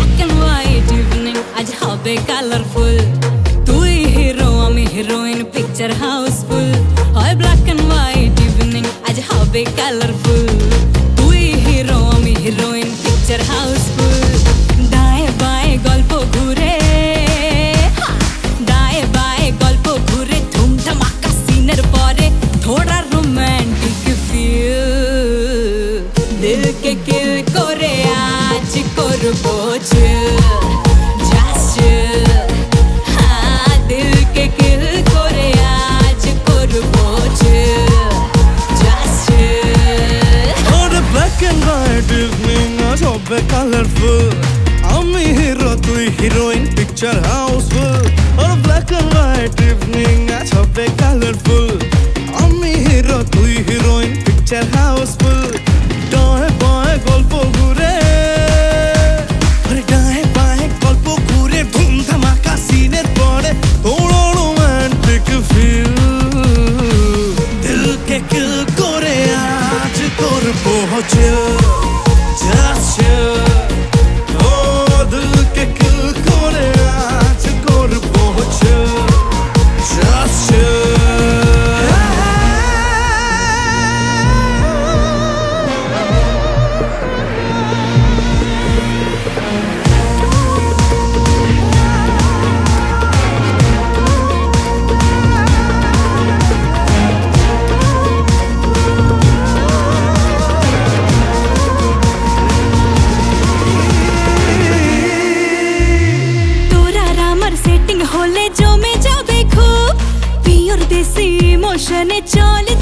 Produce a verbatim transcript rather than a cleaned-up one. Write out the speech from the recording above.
black and white evening আজ হবে colourful তুই হিরো আমি হিরোইন পিকচার হাউসফুল হয় black and white evening আজ হবে কালারফুল তুই হিরো আমি হিরোইন পিকচার হাউসফুল দায়ে বায়ে গল্প ঘুরে দায়ে বায়ে গল্প ঘুরে ধুমধামাকা সিনের পরে थोड़ा रोमांटिक फील दिल के किल करे आज करबो chill just chill हाँ दिल के किल करे आज करबो chill just chill और black and white evening आज होबे colorful আমি হিরো তুই হিরোইন পিকচার হাউসফুল और black and white evening आज होबे colorful আমি হিরো তুই হিরোইন পিকচার হাউসফুল ডায়ে বায়ে গল্প ঘুরে আরে ডায়ে বায়ে গল্প ঘুরে ধুমধামাকা সিনের পরে थोड़ा रोमांटिक फील दिल के किल করে আজ করবো chill just chill ও দিল के किल করে আজ করবো chill just chill होले जमे जाबे खूब पियोर देसी इमोशने चले